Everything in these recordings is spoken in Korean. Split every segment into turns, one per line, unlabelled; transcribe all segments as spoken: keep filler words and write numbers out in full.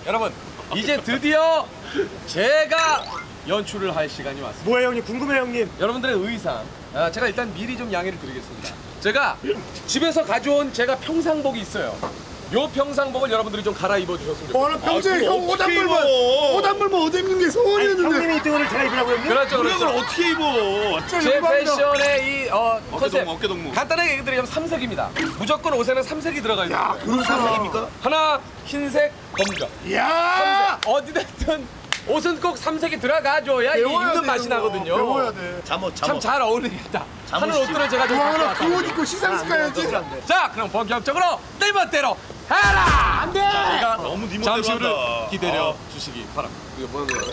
여러분 이제 드디어 제가 연출을 할 시간이 왔습니다.
뭐예요 형님? 궁금해요 형님.
여러분들의 의상 아, 제가 일단 미리 좀 양해를 드리겠습니다. 제가 집에서 가져온 제가 평상복이 있어요. 요 평상복을 여러분들이 좀 갈아입어 주셨으면 좋겠어요.
어, 평소에 형 옷단물만 옷단물만 옷 입는 게 소원이었는데.
형님이 이 등을 제가 입으라고 형님?
그렇죠, 그렇죠.
그걸 어떻게 입어?
제 패션의 이 어, 컨셉
어깨 동무.
간단하게 얘기 드리자면 삼색입니다. 무조건 옷에는 삼색이 들어가 있어요.
야, 그런 삼색입니까?
하나 흰색, 검정.
야,
삼색. 어디든 옷은 꼭 삼색이 들어가줘야 이 입는 맛이 나거든요.
배워야 돼.
잠옷,
참
잠옷.
잘 어울리겠다. 하는 옷들을 제가 좀
와,
갖고
나
왔거든요.
그 옷 입고 시상식 가야지.
자, 그럼 본격적으로 내 멋대로 해라! 안 돼! 제가
너무 네 멋대로
잠시 후를
한다.
기다려
어.
주시기 바랍니다. 이거 뭐는 거예요?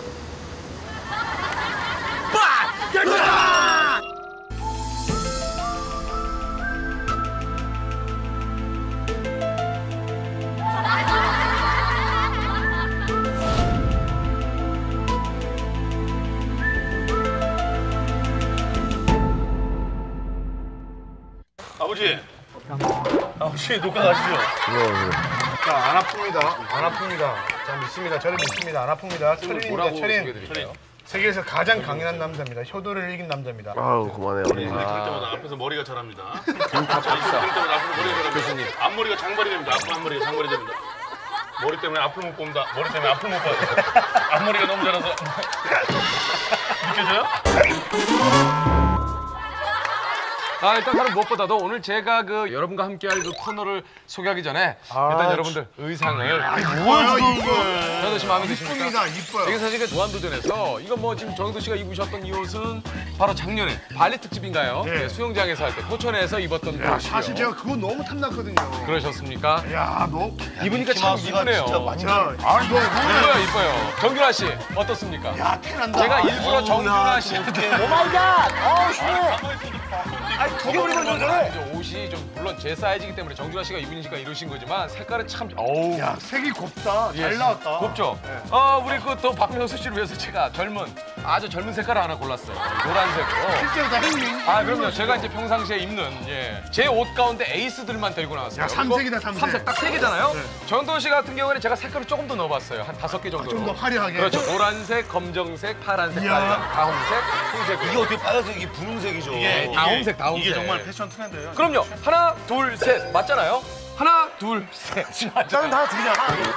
빡!
빠!
아버지. 아버지 녹화 가시죠.
자, 안 아픕니다. 안 아픕니다. 자, 믿습니다. 저를 믿습니다. 안 아픕니다. 철인입니다.
뭐라고
철인.
소개해드릴까요?
세계에서 가장 강인한 남자입니다. 효도를 이긴 남자입니다.
아우 그만해요.
우리 그럴 때마다 앞에서 머리가 자랍니다. 그럴 때마다 앞에서 머리가 자랍니다. 교수님. 앞머리가 장발이 됩니다. 앞 앞머리가 장발이 됩니다. 머리 때문에 앞을 못 본다. 머리 때문에 앞을 못 봐요. 앞머리가 너무 자라서. 느껴져요?
아, 일단 다른 무엇보다도 오늘 제가 그 여러분과 함께할 그 코너를 소개하기 전에
아,
일단 여러분들 의상을
뭐야, 이거?
정도 씨 마음에 드십니까?
이쁩니다. 이뻐요.
이게 사실 그 무한도전에서 이거 뭐 지금 정도 씨가 입으셨던 이 옷은 바로 작년에 발리 특집인가요?
네.
네, 수영장에서 할 때 포천에서 입었던
야,
옷이요.
사실 제가 그거 너무 탐났거든요.
그러셨습니까?
야, 너.
입으니까 참 이쁘네요.
자, 아, 이거
이뻐요, 이뻐요. 정준하 씨 어떻습니까?
야, 태난다.
제가 일부러 정준하 씨한테
오마이갓! 어우 시원해! 아니 두 개 올리면 좀 그래!
이제 옷이 좀 물론 제 사이즈이기 때문에 정준하 씨가 입으니까 이러신 거지만 색깔은 참 어우.
야, 색이 곱다.
예,
잘 나왔다.
곱죠?
네.
어, 우리 그 또 박명수 씨를 위해서 제가 젊은, 아주 젊은 색깔을 하나 골랐어요. 노란색으로.
실제로 다 형님.
아, 그럼요. 제가 이제 평상시에 입는, 예. 제 옷 가운데 에이스들만 데리고 나왔어요.
야, 삼색이다, 삼색.
삼색 딱 세 개잖아요?
네.
정도 씨 같은 경우에는 제가 색깔을 조금 더 넣어봤어요. 한 다섯 개 정도.
좀 더 화려하게.
그렇죠. 노란색, 검정색, 파란색,
이야.
빨간, 다홍색, 흰색.
이게 어떻게 빨간색 이게 분홍색이죠?
이게
다홍색, 다홍색.
이게 정말 패션 트렌드예요.
그럼요. 하나, 둘, 셋. 맞잖아요? 하나, 둘, 셋.
저는 다 드리냐?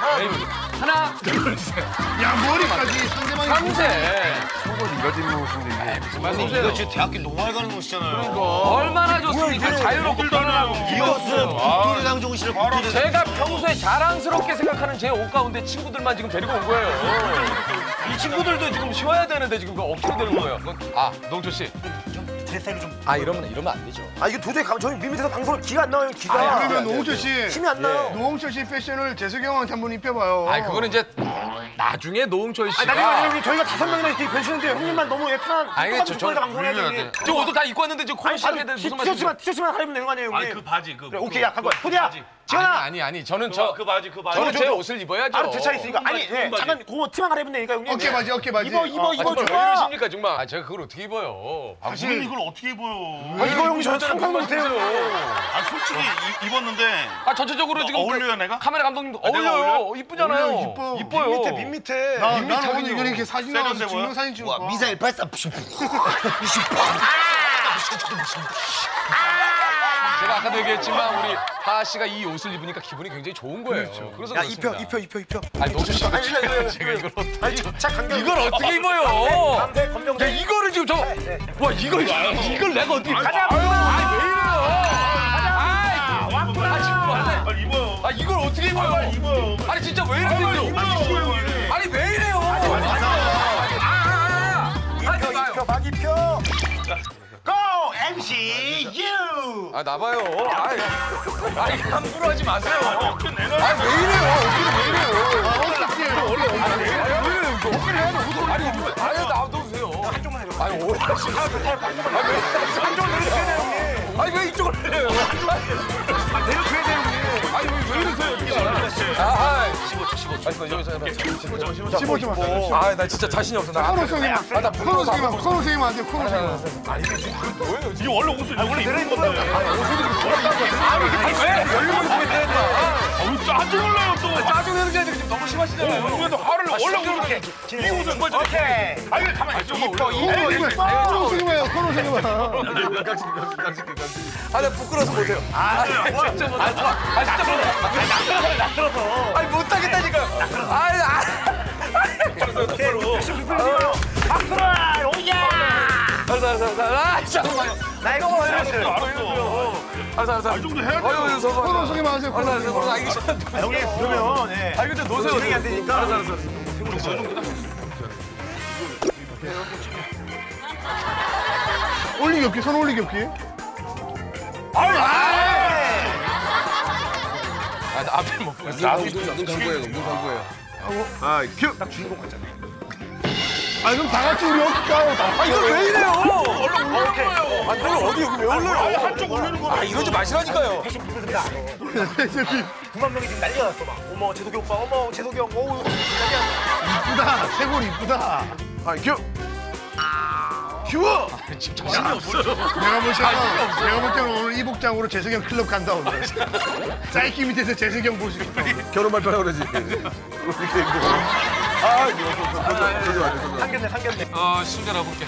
하나, 둘, 셋.
야, 머리까지 상대방이.
삼색.
속옷 이거진 옷인데 이게.
무슨
이거
말씀이세요?
지금 대학교 노말 가는 옷이잖아요.
얼마나 좋습니까? 자유롭고 편안하고.
이 옷은 국토대장 정신을 국토대장.
제가 평소에 자랑스럽게 생각하는 제 옷 가운데 친구들만 지금 데리고 온 거예요. 이 친구들도 지금 쉬어야 되는데 지금 그거 억지로 데리고 온 거예요. 아, 농철 씨.
제 스타일로 좀.
아, 이러면 이러면 안 되죠.
아 이거 도저히 가면 저희 밀밑에서 방송을 기가 안 나와요 기가.
아, 그러면 노홍철 씨.
힘이 안 나요.
노홍철 씨 패션을 재석이 형한테 한번 입혀봐요.
아, 그거는 이제 나중에 노홍철 씨가.
아 나중에 형님 저희가 다섯 명이나 이렇게 변신했는데 형님만 너무 예쁘한
아니,
똑같은
저-
조건에서
저
방송해야죠 형님.
저 옷도 다 입고 왔는데 지금 코너 시작해야 되는 무슨 말씀이세요?
티셔츠만 티셔츠만 갈아입으면 되는 거 아니에요 형님?
아니 그 바지 그.
그래, 오케이 야 갖고 와. 포디야.
바지.
지현아.
아니, 아니, 아니. 저는 저
그 바지 그 바지.
저는 제 옷을 입어야죠.
아로 대차 있으니까. 아니
바지,
네,
바지.
잠깐 그거 티만 갈아입으면 되니까 형님.
어깨 바지, 어깨 바지.
입어 입어
어,
입어
정말 왜
좋아.
이러십니까 정말? 아, 제가 그걸 어떻게 입어요? 아,
우리는 이걸 어떻게 입어요?
아, 이거 형님 저는 상상 못해요.
아 솔직히 이- 입었는데
아, 전체적으로 지금
어울려요, 내가?
카메라 감독님도
아, 내가
어울려요.
어울려?
이쁘잖아요.
어울려, 이뻐.
이뻐요.
밑에 밑 밑에.
나, 나는
밋밋하군요.
오늘 이거 이렇게 사진 나와서
세련돼 보여?
증명사진 찍을
와
거야.
미사일 발사.
제가 아까도 얘기했지만 우리 하하 씨가 이 옷을 입으니까 기분이 굉장히 좋은 거예요. 그래서
야
그렇습니다.
입혀 입혀 입혀 입혀.
아니 농철 씨,
아니, 이거, 이거,
제가 이걸 어떻게
아니 착 강경.
이걸 어떻게 입어요?
남색
야
검정색.
이거를 지금 저, 와 이걸 이걸 내가 어떻게?
가자.
아유, 아니 왜 이래요? 아이,
왔구나.
아 지금 왔네.
빨리 입어요.
아 이걸 어떻게 입어요?
입어요.
아니 진짜 왜 이러세요? 아니 왜 이래요?
입혀 입혀 막 입혀. 고 엠씨 유.
아 나봐요. 아이, 아니 함부로 하지 마세요.
어깨 내놔.
아니 왜 이래요? 어깨를 왜 이래요?
어떡해.
아니 왜 이래요? 이거 어깨를 해야 돼. 무슨 아니 아니 놔두세요.
한쪽만 해줘.
아니 오해.
한쪽을 내려줘야 돼요 형님.
아니 왜 이쪽을 내려요?
아 내려줘야 돼요 형님.
아니 왜, 왜 이러세요? 이렇게. 아, 십오 초, 십오 초. 아니, 여기서
십오 초만.
아, 나 진짜 자신이 없어. 나
코너 속이면
아, 나
코너 속이면 코너 속이면 안 돼. 코너 속이면.
아니, 이게 지금 뭐예요?
이게 원래 옷을 원래 입는 건데.
아니, 옷을 이렇게 돌았다고. 아니, 왜? 열리면 왜 되나?
아우 짜증을 내요 또.
짜증내는 게 아니라 지금 너무 심하시잖아요.
그래도 화를 올라오는 게 이웃은 정말 좀
오케이.
아니 가만히 있어.
이뻐 이뻐 코너 속이 마요 코너 속이 마.
아, 나 부끄러워서 못해요. 아, 진짜 못해. 아, 진짜 못해.
낯설어서.
아니, 못하겠다니까. 아니, 아.
박수라 오야.
알았어, 알았어, 알았어. 아, 잠깐만요.
나 이거 뭐 이랬어.
알았어.
알았어, 알았어.
이 정도 해야 돼.
아유, 서
코너 속이 마세요.
알았어, 알았어. 알았어, 알겠어.
형님 그러면 예.
아, 이거 좀 놓으세요.
진행이 안 되니까.
알았어, 알았어.
올리기 없기 손 올리기 없기.
아, 나 앞에 못 보겠어. 눈 감고 해요, 눈 감고 해요.
아 큐. 딱 주인공 같잖아. 아 그럼 다 같이 우리 어깨 까고 다.
아, 이거 왜 이래요?
오케이.
아, 내가 어디 여기 왜 올려요?
한쪽 올리는 거.
아, 이러지 마시라니까요.
패션 불편합니다. 구만 명이 지금 난리가 났어 막. 어머 재석이 오빠, 어머 재석이 형, 어우 난리야.
이쁘다. 쇄골 이쁘다. 아 큐. 큐.
정신이 없어요.
내가 볼 때는 내가 볼 때는 오늘 이 복장으로 재석이 형 클럽 간다 오늘. 사이키 밑에서 재석이 형 볼 수 있다. 결혼 발표하라 그러지. 아 이거
상견례 상견례.
어, 순결하고 볼게.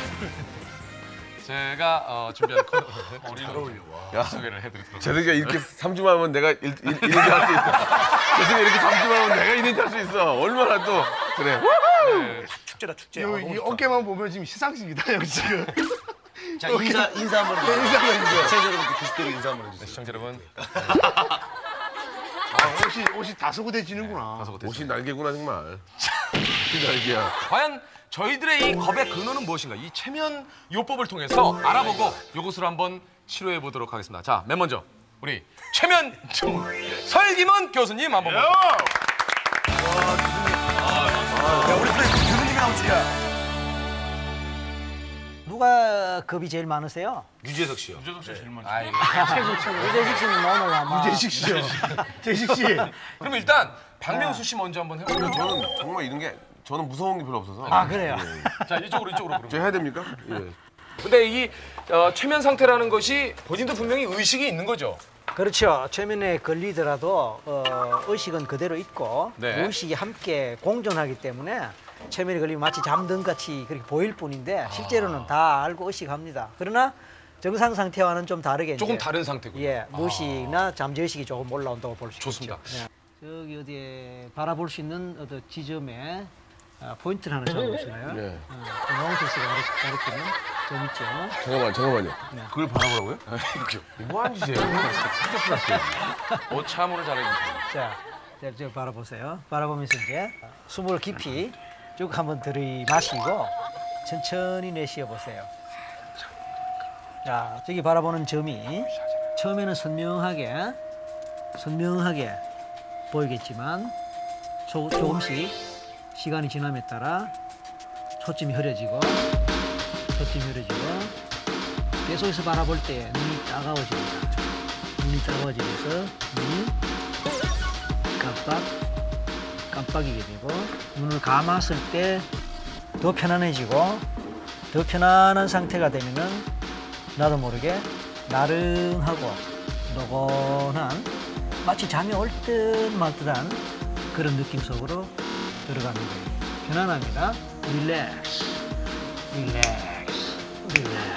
제가 어, 준비한 코너 우리는 소개를 해드리도록.
재석이가 이렇게 삼 주만 하면 내가 일, 일, 일인지 할 수 있다. 재석이가 이렇게 삼 주만 하면 내가 일인지 할 수 있어. 얼마나 또 그래.
네.
축제다 축제.
이, 이 어깨만 보면 지금 시상식이다 형 지금.
자 인사 인사 한번 해주세요.
인사 한번 해주세요.
시청자 여러분께 기습대로 인사 한번 해주세요.
시청자 여러분,
아, 옷이 옷이 다 소구대지는구나.
옷이 날개구나 정말. 옷이 날개야.
과연 저희들의 이 겁의 근원은 무엇인가? 이 체면 요법을 통해서 알아보고 요것으로 한번 치료해 보도록 하겠습니다. 자, 맨 먼저 우리 체면 좀 설기문 교수님 한번 보죠.
우리 교수님이 나오시야.
누가 겁이 제일 많으세요?
유재석 씨요.
유재석 씨 제일 많죠.
최고 최고. 유재식 씨는 오늘 아마
재식 씨요. 재식 씨.
그럼 일단 박명수 씨 먼저 한번 해볼까요?
저는 정말 이런 게 저는 무서운 게 별로 없어서.
아 그래요?
자, 이쪽으로 이쪽으로 그럼.
저 해야 됩니까? 예.
근데 이 어, 체면 상태라는 것이 본인도 분명히 의식이 있는 거죠.
그렇죠. 최면에 걸리더라도 어, 의식은 그대로 있고
네.
무의식이 함께 공존하기 때문에 최면에 걸리면 마치 잠든 같이 그렇게 보일 뿐인데 실제로는 다 알고 의식합니다. 그러나 정상 상태와는 좀 다르게
조금
이제,
다른 상태군요.
예, 무의식이나 잠재의식이 조금 올라온다고 볼 수 있죠.
좋습니다.
네. 저기 어디에 바라볼 수 있는 어떤 지점에 어, 포인트를 하나 잡아보시나요?
네.
어, 노홍철 씨가 가르- 가르치는 점 있죠.
잠깐만 잠깐만요.
네.
그걸 바라보라고요? 뭐 하는 짓이에요?
어, 참으로 잘해주세요.
자, 자, 저 바라보세요. 바라보면서 이제 숨을 깊이 쭉 한번 들이마시고 천천히 내쉬어 보세요. 자, 저기 바라보는 점이 처음에는 선명하게, 선명하게 보이겠지만 조, 조금씩 시간이 지남에 따라 초점이 흐려지고, 초점이 흐려지고 계속해서 바라볼 때 눈이 따가워집니다. 눈이 따가워지면서 눈이 깜빡, 깜빡이게 되고 눈을 감았을 때 더 편안해지고 더 편안한 상태가 되면은 나도 모르게 나른하고 노곤한 마치 잠이 올 듯 말 듯한 그런 느낌 속으로 들어가는 거예요. 편안합니다. 릴렉스, 릴렉스, 릴렉스.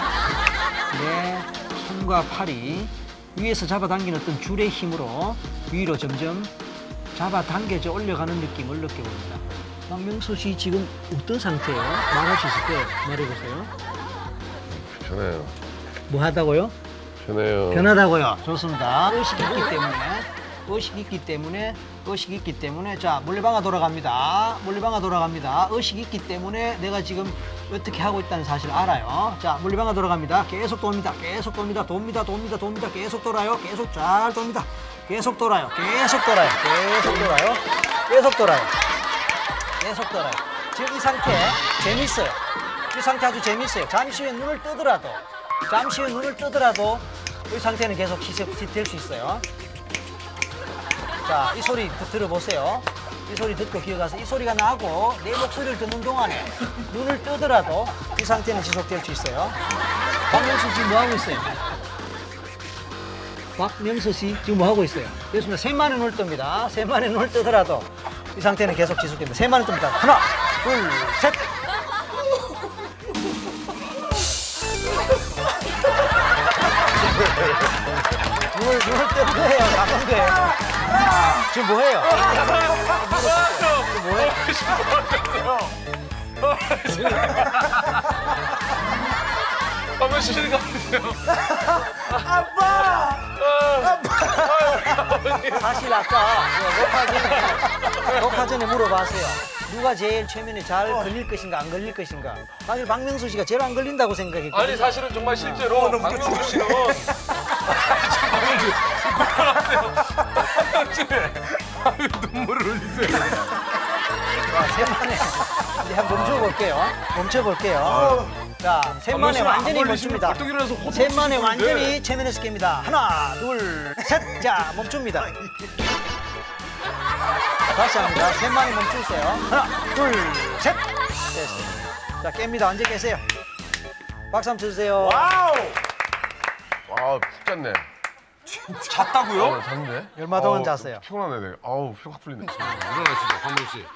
내 손과 팔이 위에서 잡아당기는 어떤 줄의 힘으로 위로 점점 잡아당겨져 올라가는 느낌을 느껴봅니다. 박명수 씨 지금 어떤 상태예요? 말할 수 있을 때 말해보세요.
편해요.
뭐 하다고요?
편해요.
변하다고요. 좋습니다. 의식이 있기 때문에, 의식이 있기 때문에, 의식이 있기 때문에, 자, 물리방아 돌아갑니다. 물리방아 돌아갑니다. 의식이 있기 때문에 내가 지금 어떻게 하고 있다는 사실을 알아요. 자, 물리방아 돌아갑니다. 계속 돕니다. 계속 돕니다. 돕니다. 돕니다. 돕니다. 계속 돌아요. 계속 잘 돕니다. 계속 돌아요. 계속 돌아요. 계속 돌아요. 계속 돌아요. 계속 돌아요. 지금 이 상태 재밌어요. 이 상태 아주 재밌어요. 잠시 후에 눈을 뜨더라도, 잠시 후에 눈을 뜨더라도 이 상태는 계속 될 수 있어요. 자, 이 소리 드, 들어보세요. 이 소리 듣고 기억하세요. 이 소리가 나고 내 목소리를 듣는 동안에 눈을 뜨더라도 이 상태는 지속될 수 있어요. 박명수 지금 뭐 하고 있어요? 박명수 씨 지금 뭐 하고 있어요? 그렇습니다. 셋만의 눈을 뜹니다. 셋만의 눈을 뜨더라도 이 상태는 계속 지속됩니다. 셋만의 뜹니다. 하나, 둘, 셋. 눈을 눈을 뜨는 거예요. 나간 거예요. 지금 뭐 해요? 지금 뭐 해요?
한번 쉬는 거 같으세요?
사실 아까 녹화 전에, 녹화 전에 물어봤어요. 누가 제일 최면에 잘 걸릴 것인가 안 걸릴 것인가. 사실 박명수 씨가 제일 안 걸린다고 생각했거든요.
아니 사실은 정말 실제로 박명수 씨는 박명수 박명수 눈물을 흘리세요.
자, 셋만에 이제 한번 멈춰볼게요. 멈춰볼게요. 자, 셋만에 완전히 멈춥니다.
벌떡 일어나서 호흡
셋만에
없이
완전히 최면에서 깹니다. 하나, 둘, 셋. 자, 멈춥니다. 다시 합니다. 셋만에 멈추세요. 하나, 둘, 셋. 됐습니다. 자, 깹니다. 완전 깨세요. 박수 한번 쳐주세요.
아, 푹 잤네.
잤다고요?
어, 잤는데?
얼마 동안
아우,
잤어요?
피곤하네, 내가. 아우, 피가 확 풀리네.
일어나시죠, 박명수 씨.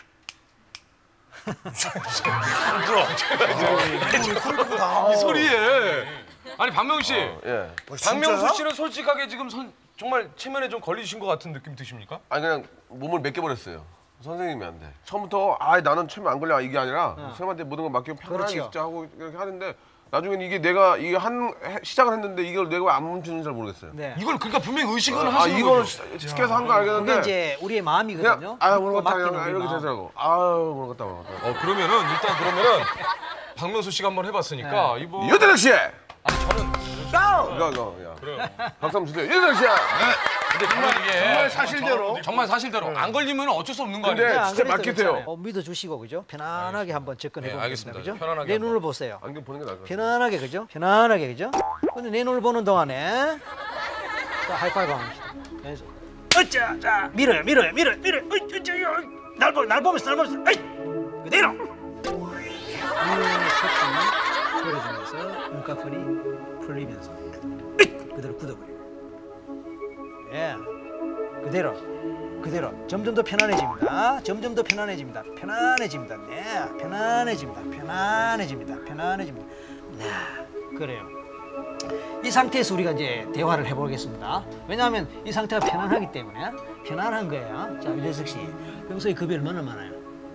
이 소리에. 아니 박명수 씨,
예.
박명수 씨는 솔직하게 지금 선, 정말 체면에 좀 걸리신 것 같은 느낌 드십니까?
아니, 그냥 몸을 맡겨버렸어요. 선생님이 안 돼. 처음부터, 아, 나는 체면 안 걸려. 이게 아니라, 선생님한테 모든 걸 맡기면 편안하게
그렇죠.
진짜 하고 이렇게 하는데, 나중에는 이게 내가, 이게 한, 해- 시작을 했는데, 이걸 내가 왜 안 멈추는지 잘 모르겠어요.
네.
이걸 그러니까 분명히 의식을
아,
하시는
이걸
거죠.
시켜서 한 거
그게
알겠는데,
이제 우리의 마음이거든요.
그냥, 아유, 모르겠다.
맡기는
그냥
우리
이렇게
마음.
되더라고. 아유, 모르겠다, 모르겠다.
어 그러면은 일단 그러면은 박명수 씨가 한번 해봤으니까 이번
여덟 시!
아니 저는
이거, 이거, 야.
그래요.
박수 한번 주세요. 여덟 시야!
근데 정말 이게
정말 사실대로.
정말 사실대로 안 걸리면 어쩔 수 없는 거
근데
아니에요?
안
진짜
그래도
맡기세요.
괜찮아요. 어, 믿어주시고 그죠? 편안하게 한번 접근해
네,
보겠습니다.
알겠습니다.
그죠?
편안하게
내
한번.
눈을 보세요.
안경 보는 게 나을 것 같아.
편안하게 그죠? 편안하게 그죠? 근데 내 눈을 보는 동안에 자 하이파이브 합시다. 그래서 어짜 자 밀어요 밀어요 밀어요 밀어요 어쩌 날 보, 날 보면서 날 보면서 어이 그대로 눈을 쳤더니 걸어주면서 눈꺼풀이 풀리면서 어이 그대로 굳어버려요. 예 그대로 그대로 점점 더 편안해집니다. 점점 더 편안해집니다. 편안해집니다. 네, 편안해집니다. 편안해집니다. 편안해집니다. 네, 그래요. 이 상태에서 우리가 이제 대화를 해보겠습니다. 왜냐하면 이 상태가 편안하기 때문에 편안한 거예요. 자, 유재석 씨, 평소에 급이 얼마나 많아요?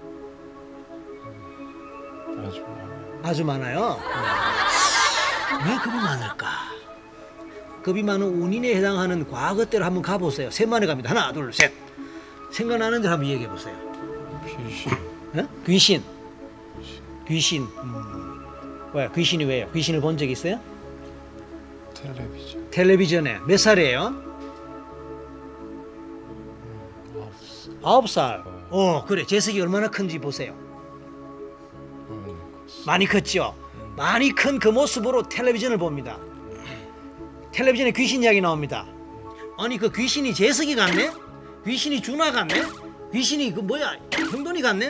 아주 많아요.
아주 많아요. 음. 왜 급이 많을까? 급이 많은 원인에 해당하는 과거 때로 한번 가보세요. 셋만에 갑니다. 하나, 둘, 셋. 생각나는 대로 한번 얘기해 보세요.
귀신.
어? 귀신. 귀신. 음. 왜? 귀신이 왜요? 귀신을 본 적 있어요?
텔레비전.
텔레비전에. 몇 살이에요? 아홉 살. 어, 그래. 재석이 얼마나 큰지 보세요. 많이 컸죠? 많이 큰 그 모습으로 텔레비전을 봅니다. 텔레비전에 귀신 이야기 나옵니다. 아니 그 귀신이 재석이 같네? 귀신이 준하 같네? 귀신이 그 뭐야 형돈이 같네?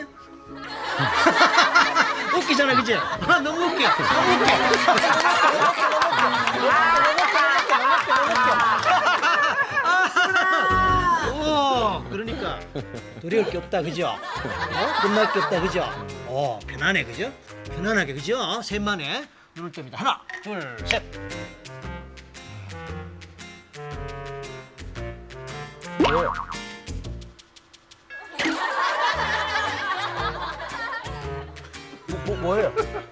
웃기잖아 그치? 아, 너무 웃겨 너무 웃겨 어, 그러니까 두려울 게 없다 그죠? 어? 끝날 게 없다 그죠? 어 편안해 그죠? 편안하게 그죠? 셋만에 눈을 뜹니다. 하나 둘셋 뭐예요? 뭐, 뭐, 뭐예요?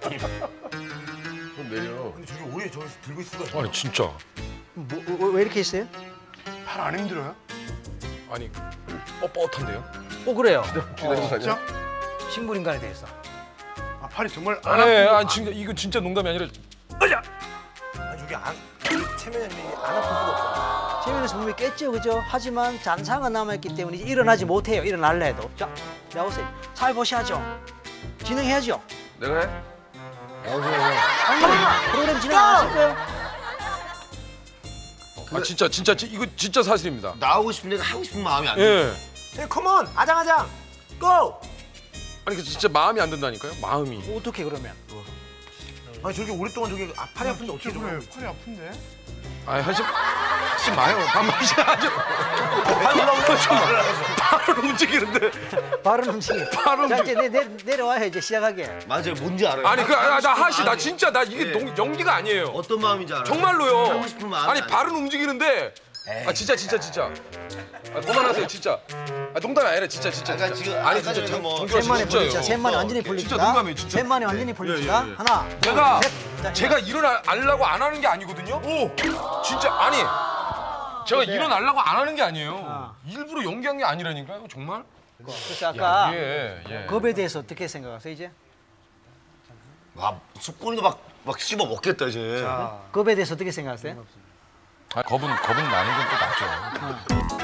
좀 내려.
저기 오해 저기서 들고 있을 수가 있어.
아니 진짜
뭐, 뭐, 왜 이렇게 있어요?
팔 안 힘들어요?
아니 뻣뻣한데요?
어 그래요.
기다리는 거 아니야?
진짜?
식물인간에 대해서.
아, 팔이 정말 안
아니,
아픈
아니 진짜 이거 진짜 농담이 아니라
아니 저기 안 이 체면이 안 아플 수가 없어.
체면에서 분명히 깼죠, 그죠? 하지만 잔상은 남아있기 때문에 이제 일어나지 못해요. 일어날래 해도. 자, 나오세요. 잘 보셔야죠. 진행해야죠.
내가 해?
아니, 프로그램 진행 안 하실 거예요?
아 진짜 진짜 지- 이거 진짜 사실입니다.
나오고 싶은데 하고 싶은 마음이 안 돼.
예.
네, 컴온 아장아장 고!
아니 그 진짜 마음이 안 든다니까요? 마음이.
어떻게 그러면?
아니 저렇게 오랫동안 저기 아, 팔이 아픈데 어떻게
그래,
좀
팔이 아픈데?
아 하지 하지 마요. 반말씩 하죠. 발을 움직이는데.
발은 움직여.
발은
자,
움직여.
이제 내, 내, 내려와요, 이제 시작하게.
맞아요. 뭔지 알아요.
아니 그 아, 나 하시 나 진짜 나 이게 농, 연기가 아니에요.
어떤 마음인지 알아요.
정말로요.
하고 싶은 마음이
아니
아니에요.
발은 움직이는데. 아 진짜 진짜 진짜. 아, 그만하세요 진짜. 아 농담이 아니라 진짜 진짜.
약간
진짜.
지금
아니
아까
진짜
전에 뭐
정주환 씨
셋만에
진짜요.
풀리자. 셋만에 완전히
진짜
풀립니다.
농담이에요 진짜.
셋만에 완전히 풀립니다.
예, 예.
하나,
내가
둘, 셋. 자,
제가 일어나려고 안 하는 게 아니거든요. 오 진짜 아니 제가 일어나려고 안 하는 게 아니에요. 일부러 연기한 게 아니라니까요 정말.
그래서 아까
예 예.
겁에 대해서 어떻게 생각하세요, 이제?
와, 숯불도 막, 막 씹어 먹겠다, 이제.
겁에 대해서 어떻게 생각하세요?
아, 겁은 겁은 나는 건 또 낫죠.